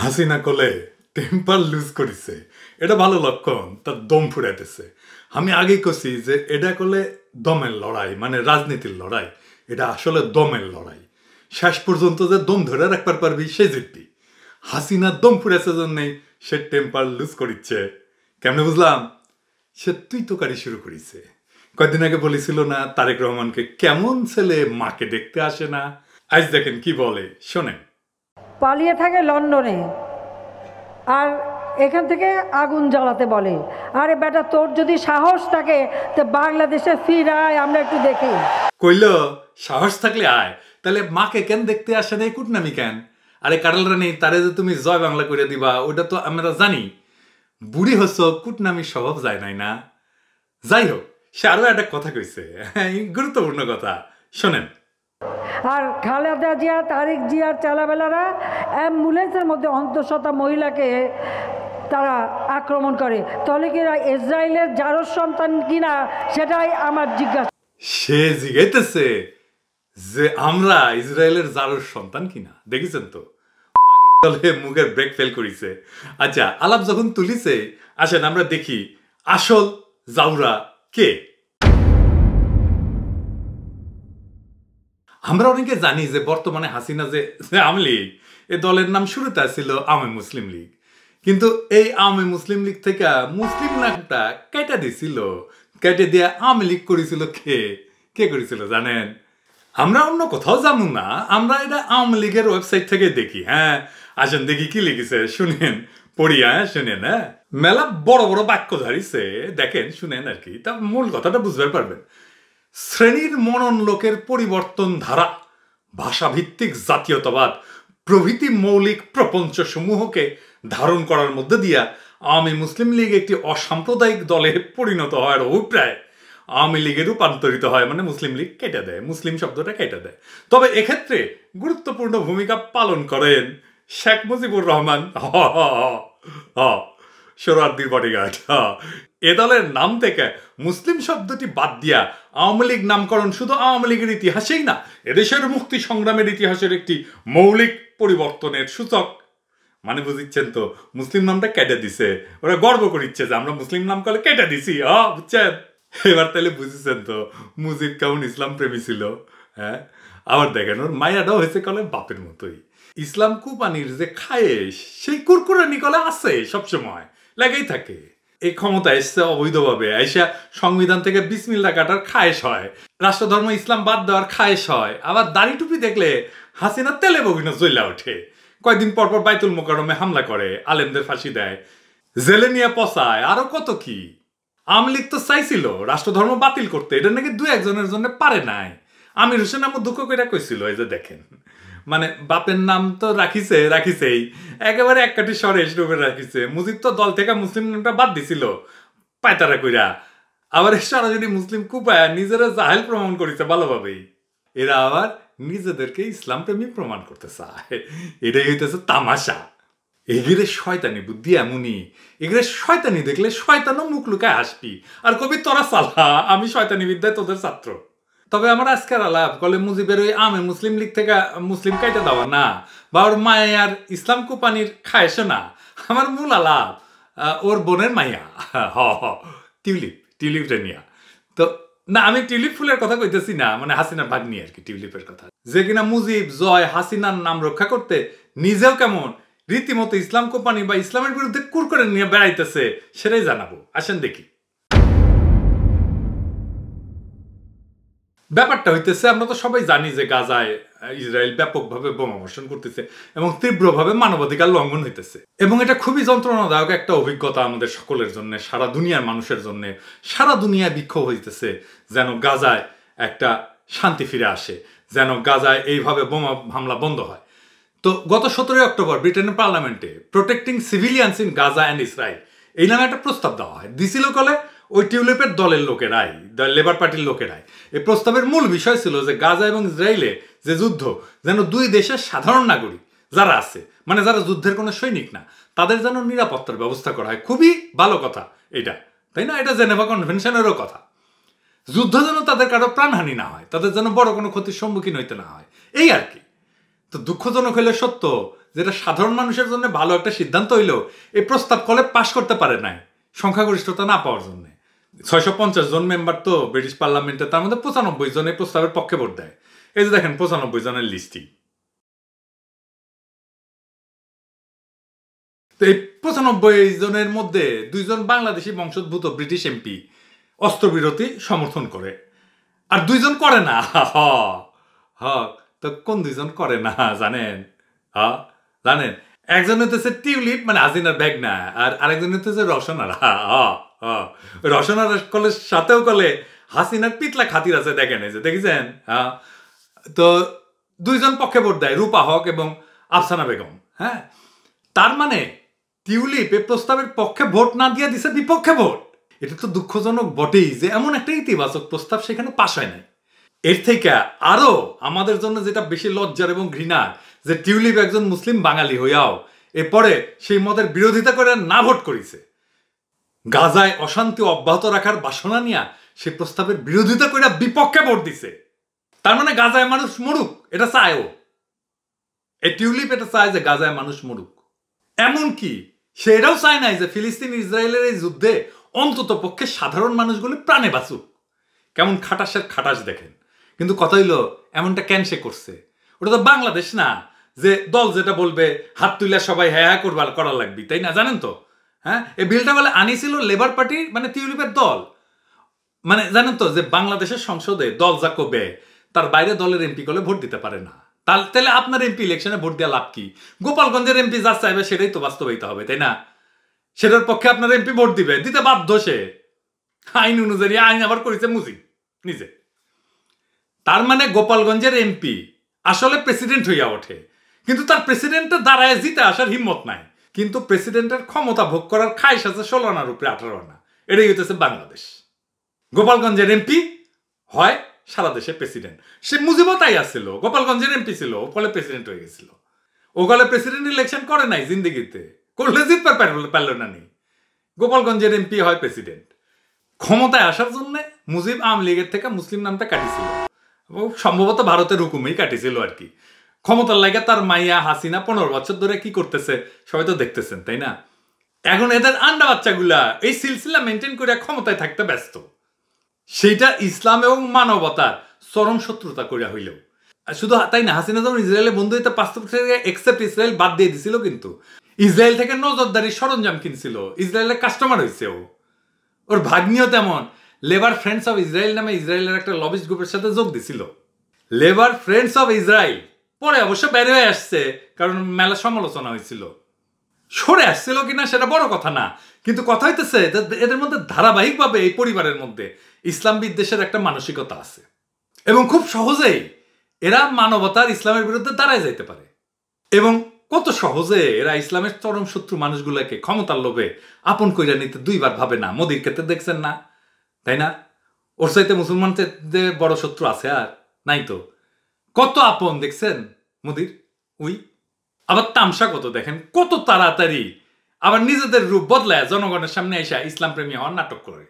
হাসিনা কোলে temper loose করেছে, এটা ভালো লক্ষণ, তার দম ফুরাইতেছে। আমি আগেই কছি যে এটা করলে দমের লড়াই, মানে রাজনীতির লড়াই, এটা আসলে দমের লড়াই। শেষ পর্যন্ত যে দম ধরে রাখবার পারবি সে জিতবি। হাসিনার দম ফুরাইছে জন্যই সে টেম্পার লুজ করিচ্ছে। কেমনে বুঝলাম? সে তুই তোকারি শুরু করেছে। কয়েকদিন আগে বলেছিল না তারেক রহমানকে, কেমন ছেলে মাকে দেখতে আসে না। আজ দেখেন কি বলে, শোনেন। পালিয়ে থাকে লন্ডনে, আর এখান থেকে আগুন জ্বালাতে বলে। আরে বেটা, তোর যদি সাহস থাকে তো বাংলাদেশে ফিরায়, আমরা একটু দেখি। কইল সাহস থাকলে আয়, তাহলে মাকে কেন দেখতে আসে না, কুটনামি কেন? আরে কাটাল রানী, তারে যে তুমি জয় বাংলা করে দিবা ওটা তো আমরা জানি। বুড়ি হচ্ছ, কুটনামি স্বভাব যায় নাই না। যাই হোক, সে আরো একটা কথা কইছে, গুরুত্বপূর্ণ কথা, শোনেন। আর খালেদা জিয়া, তারেক জিয়ার চালাবেলারা অ্যাম্বুলেন্সের মধ্যে অন্তঃসত্ত্বা মহিলাকে তারা আক্রমণ করে। তাহলে কি ইসরায়েলের জারজ সন্তান কিনা সেটাই আমার জিজ্ঞাসা। সে জিজ্ঞাইতেছে যে আমরা ইসরায়েলের জারজ সন্তান কিনা। দেখেছেন তো, মুখের ব্রেক ফেল করিছে। আচ্ছা, আলাপ যখন তুলিছে, আসেন আমরা দেখি আসল জাউরা কে। আমরা অনেকে জানি যে বর্তমানে হাসিনা যে আওয়ামী লীগ, এ দলের নাম শুরুতে ছিল আওয়ামী মুসলিম লীগ, কিন্তু এই আওয়ামী মুসলিম লীগ থেকে মুসলিম নামটা কেটে দিছিল। কেটে দিয়ে আওয়ামী লীগ করেছিল কে? কে করেছিল জানেন? আমরা অন্য কোথাও যাবো না, আমরা এটা আওয়ামী লীগের ওয়েবসাইট থেকে দেখি। হ্যাঁ, আসেন দেখি কি লিখেছে, শুনেন, পড়ি। হ্যাঁ শুনেন, হ্যাঁ মেলা বড় বড় বাক্য ধারিছে, দেখেন শুনেন আর কি, তা মূল কথাটা বুঝতে পারবেন। শ্রেণীর মনন লোকের পরিবর্তন ধারা, ভাষাভিত্তিক জাতীয়তাবাদ প্রভৃতি মৌলিক প্রপঞ্চ সমূহকে ধারণ করার মধ্যে দিয়া আওয়ামী মুসলিম লীগ একটি অসাম্প্রদায়িক দলে পরিণত হওয়ার অভিপ্রায় আওয়ামী লীগে রূপান্তরিত হয়, মানে মুসলিম লীগ কেটে দেয়, মুসলিম শব্দটা কেটে দেয়। তবে এক্ষেত্রে গুরুত্বপূর্ণ ভূমিকা পালন করেন শেখ মুজিবুর রহমান, সোহরাওয়ার্দীর বডিগার্ড। এ দলের নাম থেকে মুসলিম শব্দটি বাদ দিয়া আওয়ামী লীগ নামকরণ শুধু আওয়ামী লীগের ইতিহাসেই না, এদেশের মুক্তি সংগ্রামের ইতিহাসের একটি মৌলিক পরিবর্তনের সূচক। মানে বুঝিচ্ছেন তো, মুসলিম নামটা কেটে দিছে, ওরা গর্ব করিচ্ছে যে আমরা মুসলিম নাম করে কেটে দিছি। বুঝছেন? এবার তাহলে বুঝেছেন তো মুজিব কেমন ইসলাম প্রেমী ছিল। হ্যাঁ, আবার দেখেন ওর মায়াটাও হয়েছে কলে বাপের মতোই। ইসলাম কুপানির যে খায়েশ, সেই কুরকুরানি কলে আছে, সবসময় লেগেই থাকে। এই ক্ষমতা এসছে অবৈধভাবে, আইসা সংবিধান থেকে বিসমিল্লাহ কাটার খায়েশ হয়, রাষ্ট্রধর্ম ইসলাম বাদ দেওয়ার খায়েশ হয়। আবার দাড়ি টুপি দেখলে হাসিনা তেলে বগিনা জ্বলা ওঠে। কয়েকদিন পরপর বাইতুল মোকাররমে হামলা করে, আলেমদের ফাঁসি দেয়, জেলে নিয়ে পচায়, আরো কত কি। আওয়ামী লীগ তো চাইছিল রাষ্ট্রধর্ম বাতিল করতে, এটা নাকি দু একজনের জন্য পারে নাই। আমির হোসেন আমার দুঃখ করে কইছিল, এই যে দেখেন, মানে বাপের নাম তো রাখিছেই, একেবারে এক কাঠি সরেশ রূপে রাখিছে। মুজিব তো দল থেকে মুসলিম নামটা বাদ দিছিল পায়তারা কইরা, আবার সরাসরি মুসলিম কুপায়া নিজেরা জাহেল প্রমাণ করেছে ভালোভাবেই। এরা আবার নিজেদেরকে ইসলাম প্রেমী প্রমাণ করতে চায়, এটাই হইতেছে তামাশা। এগিরে শয়তানি বুদ্ধি এমনই, এগিরে শয়তানি দেখলে শয়তানও মুখ লুকায় আসবি, আর কবি তোরা সালা, আমি শয়তানি বিদ্যায় তোদের ছাত্র। তবে আমার আজকের আলাপ কলে মুজিবের ওই আমে মুসলিম লীগ থেকে মুসলিম কাইটা দেওয়া না, বা ওর মায়ে আর ইসলাম কুপানির খায়সে না। আমার মূল আলাপ ওর বোনের মাইয়া, টিউলিপ রেনিয়া। তো না, আমি টিউলিপ ফুলের কথা কইতেছি না, মানে হাসিনার ভাগ্নি আর কি, টিউলিপের কথা, যে কিনা মুজিব জয় হাসিনার নাম রক্ষা করতে নিজেও কেমন রীতিমতো ইসলাম কোম্পানি বা ইসলামের বিরুদ্ধে কুর করে নিয়ে বেড়াইতেছে, সেটাই জানাবো। আসেন দেখি। ব্যাপারটা হইতেছে, আমরা তো সবাই জানি যে গাজায় ইসরায়েল ব্যাপকভাবে বোমা বর্ষণ করতেছে এবং তীব্রভাবে মানবাধিকার লঙ্ঘন হইতেছে, এবং এটা খুবই যন্ত্রণাদায়ক একটা অভিজ্ঞতা আমাদের সকলের জন্য, সারা দুনিয়ার মানুষের জন্য। সারা দুনিয়ায় বিক্ষোভ হইতেছে যেন গাজায় একটা শান্তি ফিরে আসে, যেন গাজায় এইভাবে বোমা হামলা বন্ধ হয়। তো গত 17 অক্টোবর ব্রিটেনের পার্লামেন্টে protecting civilians in Gaza and Israel এই নামে একটা প্রস্তাব দেওয়া হয়। দিছিল কলে ওই টিউলিপের দলের লোকেরাই, লেবার পার্টির লোকেরাই। এই প্রস্তাবের মূল বিষয় ছিল যে গাজা এবং ইসরায়েলে যে যুদ্ধ, যেন দুই দেশের সাধারণ নাগরিক যারা আছে, মানে যারা যুদ্ধের কোনো সৈনিক না, তাদের যেন নিরাপত্তার ব্যবস্থা করা হয়। খুবই ভালো কথা এটা, তাই না? এটা জেনেভা কনভেনশনেরও কথা। যুদ্ধ যেন তাদের কারো প্রাণহানি না হয়, তাদের যেন বড় কোনো ক্ষতির সম্মুখীন হইতে না হয়, এই আর কি। তো দুঃখজনক হইলে সত্য যেটা সাধারণ মানুষের জন্য ভালো একটা সিদ্ধান্ত হইলেও এই প্রস্তাব কলে পাশ করতে পারে নাই সংখ্যাগরিষ্ঠতা না পাওয়ার জন্য। 650 জন মেম্বার তো ব্রিটিশ পার্লামেন্টে, তার মধ্যে 95 জন এই প্রস্তাবের পক্ষে ভোট দেয়। এই যে দেখেন 95 জনের লিস্টই। তো এই 95 জনের মধ্যে 2 জন বাংলাদেশি বংশোদ্ভূত ব্রিটিশ এমপি অস্ত্রবিরতি সমর্থন করে, আর 2 জন করে না। তো কোন 2 জন করে না জানেন? জানেন, একজন হইতেছে টিউলিপ মানে হাসিনার ব্যাগ না, আর আরেকজন হইতেছে রসনার। রসনার কলের সাথেও কলে হাসিনার পিতলা খাতির আছে, দেখেন এই যে দেখেছেন। তো 2 জন পক্ষে ভোট দেয়, রূপা হক এবং আফসানা বেগম। হ্যাঁ, তার মানে টিউলিপ এই প্রস্তাবের পক্ষে ভোট না দিয়ে দিছে বিপক্ষে ভোট। এটা তো দুঃখজনক বটেই যে এমন একটা ইতিবাচক প্রস্তাব সেখানে পাশ হয় নাই। এর থেকে আরো আমাদের জন্য যেটা বেশি লজ্জার এবং ঘৃণার, যে টিউলিপ একজন মুসলিম বাঙালি হইয়াও এরপরে সেই মতের বিরোধিতা করে না ভোট করেছে। গাজায় অশান্তি অব্যাহত রাখার বাসনা নিয়ে সেই প্রস্তাবের বিরোধিতা করে বিপক্ষে ভোট দিছে। তার মানে গাজায় মানুষ মরুক, এটা চায় ও। এই টিউলিপ এটা চায় যে গাজায় মানুষ মরুক। এমনকি সে এটাও চায় নাই যে ফিলিস্তিন ইসরায়েলের এই যুদ্ধে অন্তত পক্ষে সাধারণ মানুষগুলো প্রাণে বাঁচুক। কেমন খাটাসের খাটাস দেখেন। কিন্তু কথা হইলো এমনটা কেন সে করছে? ওটা তো বাংলাদেশ না যে দল যেটা বলবে হাত তুলে সবাই হ্যাঁ করা লাগবে, তাই না? জানেন তো, হ্যাঁ, এই বিলটা বলে আনিছিল লেবার পার্টি মানে টিউলিপের দল। মানে জানেন তো যে বাংলাদেশের সংসদে দল যা কবে তার বাইরে দলের এমপি করলে ভোট দিতে পারে না। তাহলে আপনার এমপি ইলেকশনে ভোট দেওয়া লাভ কি? গোপালগঞ্জের এমপি যা চাইবে সেটাই তো বাস্তবায়িত হবে, তাই না? সেটার পক্ষে আপনার এমপি ভোট দিতে বাধ্য সে। আইন অনুযায়ী আইন আবার করেছে মুজিব নিজে। তার মানে গোপালগঞ্জের এমপি আসলে প্রেসিডেন্ট হইয়া ওঠে, কিন্তু তার প্রেসিডেন্টের দ্বারায় জিতে আসার হিম্মত নাই। কিন্তু প্রেসিডেন্টের ক্ষমতা ভোগ করার খাইশ আছে 16 আনার উপরে 18 আনা। এটাই হইতেছে বাংলাদেশ। গোপালগঞ্জের এমপি হয় সারা দেশের প্রেসিডেন্ট। সে মুজিবও তাই আসছিল, গোপালগঞ্জের এমপি ছিল, ফলে প্রেসিডেন্ট হয়ে গেছিল। ও গলে প্রেসিডেন্ট ইলেকশন করে নাই জিন্দিগিতে, করলে জিততে পারল না। নি গোপালগঞ্জের এমপি হয় প্রেসিডেন্ট। ক্ষমতায় আসার জন্য মুজিব আওয়ামী লীগের থেকে মুসলিম নামটা কাটিছিল, সম্ভবত ভারতের হুকুমেই কাটিছিল আর কি। ক্ষমতার লাগে তার মাইয়া হাসিনা 15 বছর ধরে কি করতেছে সবাই তো দেখতেছেন, তাই না? এখন এদের আন্ডা বাচ্চাগুলা এই সিলসিলা মেনটেন করে ক্ষমতায় থাকতে ব্যস্ত। সেইটা ইসলাম এবং মানবতার চরম শত্রুতা করিয়া হইলেও। শুধু তাই না, হাসিনা যখন ইসরায়েলের বন্ধু হইতে 5 থেকে এক্সেপ্ট ইসরায়েল বাদ দিয়ে দিছিল, কিন্তু ইসরায়েল থেকে নজরদারি সরঞ্জাম কিনছিল, ইসরায়েলের কাস্টমার হয়েছে ও। ওর ভাগ্নিও তেমন লেবার ফ্রেন্ডস অফ ইসরায়েল নামে ইসরায়েলের একটা লবিস্ট গ্রুপের সাথে যোগ দিছিল। লেবার ফ্রেন্ডস অফ ইসরায়েল পরে অবশ্য বের হয়ে আসছে, কারণ মেলা সমালোচনা হয়েছিল। সরে আসছিল কিনা সেটা বড় কথা না, কিন্তু কথা হইতেছে এদের মধ্যে ধারাবাহিকভাবে এই পরিবারের মধ্যে ইসলাম বিদ্বেষের একটা মানসিকতা আছে, এবং খুব সহজেই এরা মানবতার ইসলামের বিরুদ্ধে দাঁড়ায় যাইতে পারে। এবং কত সহজে এরা ইসলামের চরম শত্রু মানুষগুলোকে ক্ষমতার লোভে আপন কইরা নিতে 2 বার ভাবে না। মোদির ক্ষেত্রে দেখছেন না, তাই না? ওর চাইতে মুসলমানদের বড় শত্রু আছে আর নাই তো? কত আপন দেখছেন মোদির। আবার তামসা কত দেখেন, কত তাড়াতাড়ি আবার নিজেদের রূপ বদলায় জনগণের সামনে এসে ইসলাম প্রেমী হওয়ার নাটক করে।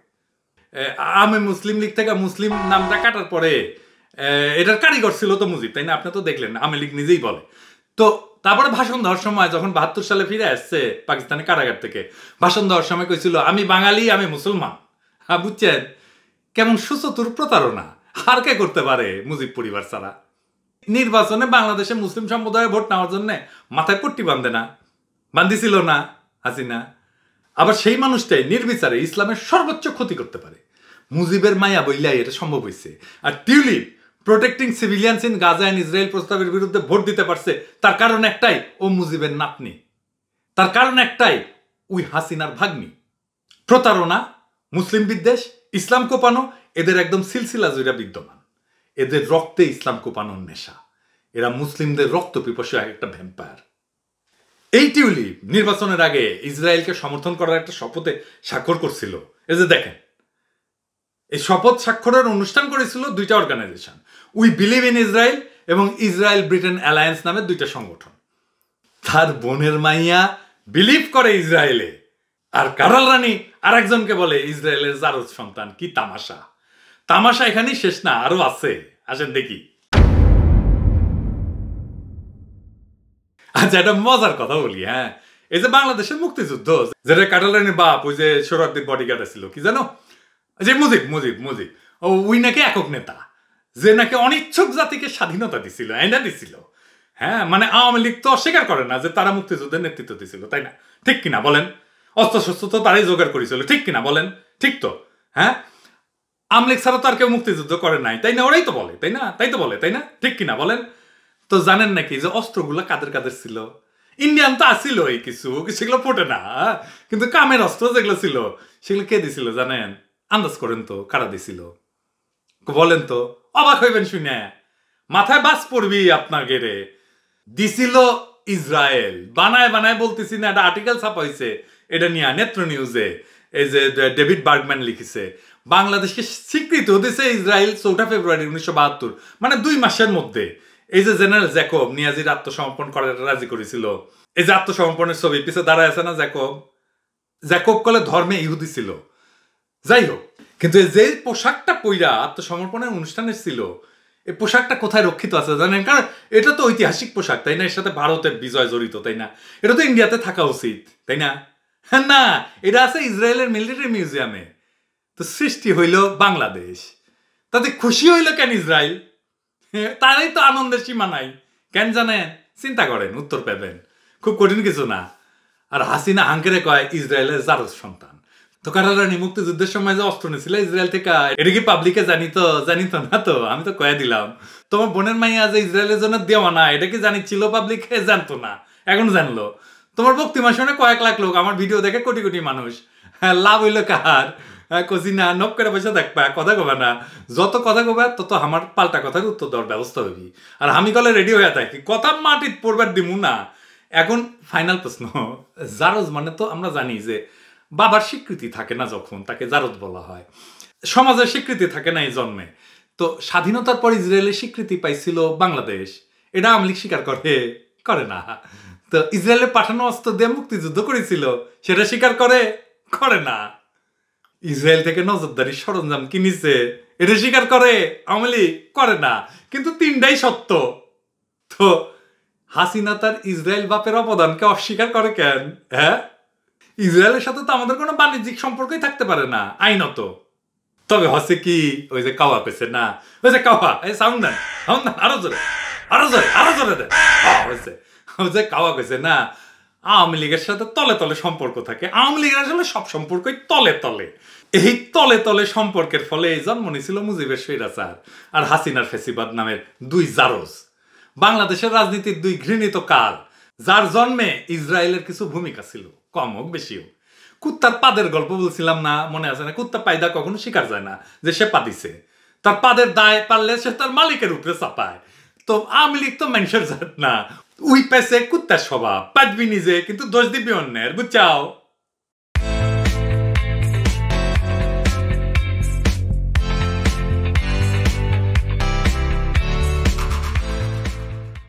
আমি মুসলিম লীগ থেকে মুসলিম নামটা কাটার পরে এটার কারিগর ছিল তো মুজিব, তাই না? আপনি তো দেখলেন, আওয়ামী লীগ নিজেই বলে। তো তারপরে ভাষণ দেওয়ার সময় যখন 72 সালে ফিরে আসছে পাকিস্তানি কারাগার থেকে, ভাষণ দেওয়ার সময় কইছিল আমি বাঙালি, আমি মুসলমান। বুঝছেন কেমন সুচতুর প্রতারণা? আর কে করতে পারে মুজিব পরিবার ছাড়া? নির্বাচনে বাংলাদেশে মুসলিম সম্প্রদায়ের ভোট নেওয়ার জন্য মাথায় পট্টি বান্ধিছিল না হাসিনা। আবার সেই মানুষটাই নির্বিচারে ইসলামের সর্বোচ্চ ক্ষতি করতে পারে। মুজিবের মায়া বইলাই এটা সম্ভব হয়েছে। আর Tulip protecting civilians in Gaza and Israel প্রস্তাবের বিরুদ্ধে ভোট দিতে পারছে, তার কারণ একটাই, ও মুজিবের নাতনি। তার কারণ একটাই, ওই হাসিনার ভাগ্নি। প্রতারণা, মুসলিম বিদ্বেষ, ইসলাম কোপানো এদের একদম সিলসিলা জুড়ে বিদ্যমান। এদের রক্তে ইসলাম কোপানোর নেশা। এরা মুসলিমদের রক্ত পিপাসু একটা ভ্যাম্পায়ার। এই টিউলিপ নির্বাচনের আগে ইসরায়েলকে সমর্থন করার একটা শপথে স্বাক্ষর করছিল। এই যে দেখেন, এই শপথ স্বাক্ষরের অনুষ্ঠান করেছিল 2টা organisation, we believe in Israel এবং ইসরায়েল ব্রিটেন অ্যালায়েন্স নামে 2টা সংগঠন। তার বোনের মাইয়া বিলিভ করে ইসরায়েলে, আর কারাল রানী আর একজনকে বলে ইসরায়েলের জারজ সন্তান। কি তামাশা! তামাশা এখানেই শেষ না, আরো আছে, আসেন দেখি। আচ্ছা, একটা মজার কথা বলি, হ্যাঁ, এই যে বাংলাদেশের মুক্তিযুদ্ধ, যেটা কাটালানির বাপ ওই যে সোহরাওয়ার্দীর বডিগার্ড ছিল, কি জানো, যে মুজিব মুজিব মুজিব ওই নাকি একক নেতা, যে নাকি অনিচ্ছুক জাতিকে স্বাধীনতা দিছিল, আইনা দিছিল। হ্যাঁ, মানে আওয়ামী লীগ তো অস্বীকার করে না যে তারা মুক্তিযুদ্ধের নেতৃত্ব দিছিল, তাই না? ঠিক কিনা বলেন? অস্ত্র শস্ত্র তো তারাই জোগাড় করেছিল, ঠিক কিনা বলেন? ঠিক তো? হ্যাঁ, আওয়ামী লীগ ছাড়া তো আর কেউ মুক্তিযুদ্ধ করে নাই, তাই না? ওরাই তো বলে, তাই না? তাই তো বলে, তাই না? ঠিক কিনা বলেন? তো জানেন নাকি যে অস্ত্রগুলো কাদের কাদের ছিল? ইন্ডিয়ান তো আসছিল এই কিছু, সেগুলো ফোটে না, কিন্তু কামের অস্ত্র যেগুলো ছিল সেগুলো কে দিছিল জানেন? আন্দাজ করেন তো কারা দিছিল? বলেন তো, অবাক হইবেন শুনে, মাথায় বাস পড়বি আপনার গেরে। দিছিল ইসরায়েল। বানায় বানায় বলতেছি না, একটা আর্টিকেল ছাপা হয়েছে এটা নিয়ে নেত্র নিউজে, এই যে ডেভিড বার্গম্যান লিখেছে, বাংলাদেশকে স্বীকৃতি দিয়েছে ইসরায়েল 4 ফেব্রুয়ারি 1972, মানে 2 মাসের মধ্যে। এই যে জেনারেল জ্যাকব নিয়াজির আত্মসমর্পণ করার রাজি করেছিল, এই যে আত্মসমর্পণের ছবি পিছিয়ে দাঁড়ায় আছে না জ্যাকব, জ্যাকব কলে ধর্মে ইহুদি ছিল, যাই হোক, কিন্তু যে পোশাকটা পইরা আত্মসমর্পণের অনুষ্ঠানে ছিল, এই পোশাকটা কোথায় রক্ষিত আছে জানেন? কারণ এটা তো ঐতিহাসিক পোশাক, তাই না? এর সাথে ভারতের বিজয় জড়িত, তাই না? এটা তো ইন্ডিয়াতে থাকা উচিত, তাই না? না, এটা আছে ইসরায়েলের মিলিটারি মিউজিয়ামে। তো সৃষ্টি হইল বাংলাদেশ, তাতে খুশি হইল কেন ইসরায়েল? তারাই তো আনন্দের সীমা নাই, কেন জানেন? চিন্তা করেন, উত্তর পাবেন, খুব কঠিন কিছু না। আর হাসিনা হাঙ্কেরে কয় ইসরায়েলের জারজ সন্তান। তো কারারানি মুক্তিযুদ্ধের সময় যে অস্ত্র নিয়েছিল ইসরায়েল থেকে, এটা কি পাবলিকে জানিত না? তো আমি তো কয়ে দিলাম, তোমার বোনের মাইয়া যে ইসরায়েলের জন্য দেওয়া না, এটা কি জানিছিল পাবলিকে? জানতো না, এখন জানলো। তোমার বক্তৃতা শুনে কয়েক লাখ লোক, আমার ভিডিও দেখে কোটি কোটি মানুষ, হ্যাঁ, লাভ হইল কার? কচি না নক করে পয়সা দেখবা, কথা কবা না, যত কথা কবা তত আমার পাল্টা কথার উত্তর দেওয়ার ব্যবস্থা হবি। আর আমি কলে রেডি হয়ে থাকি, কথা মাটিত পড়বার দিমু না। এখন ফাইনাল প্রশ্ন, জারজ মানে তো আমরা জানি যে বাবার স্বীকৃতি থাকে না, যখন তাকে জারজ বলা হয়, সমাজের স্বীকৃতি থাকে না এই জন্মে। তো স্বাধীনতার পর ইসরায়েলের স্বীকৃতি পাইছিল বাংলাদেশ, এটা আওয়ামী লীগ স্বীকার করে না। তো ইসরায়েলে পাঠানো অস্ত্র দিয়ে মুক্তিযুদ্ধ করেছিল, সেটা স্বীকার করে না। ইসরায়েল থেকে নজরদারি সরঞ্জাম কিনেছে, এটা স্বীকার করে আওয়ামী লীগ? করে না। কিন্তু তিনটাই সত্য। তো হাসিনা তার ইসরায়েল বাপের অবদানকে অস্বীকার করে কেন? হ্যাঁ, ইসরায়েলের সাথে তো আমাদের কোনো বাণিজ্যিক সম্পর্কই থাকতে পারে না আইনত। তবে হচ্ছে কি, ওই যে কাওয়া পেছে না, ওই যে কাওয়া, এই সাউন্ড দেন, আরো জোরে, আরো জোরে, আরো জোরে দেন, হয়েছে। ওই যে কাওয়া পেছে না, আওয়ামী লীগের সাথে তলে তলে সম্পর্ক থাকে। আওয়ামী লীগের আসলে সব সম্পর্কই তলে তলে। এই তলে তলে সম্পর্কের ফলে এই জন্ম নিয়েছিল মুজিবের স্বৈরাচার আর হাসিনার ফেসিবাদ নামের 2 জারজ, বাংলাদেশের রাজনীতির 2 ঘৃণিত কাল, যার জন্মে ইসরায়েলের কিছু ভূমিকা ছিল, কম হোক বেশি হোক। কুত্তার পাদের গল্প বলছিলাম না, মনে আছে না? কুত্তা পায়দা কখনো স্বীকার যায় না যে সে পা দিছে, তার পাদের দায় পারলে সে তার মালিকের উপরে চাপায়। তো আওয়ামী লীগ তো মানুষের জাত না, উই পেছে কুত্তার স্বভাব, পাদবি নিজে কিন্তু দোষ দিবি অন্যের, বুঝছাও?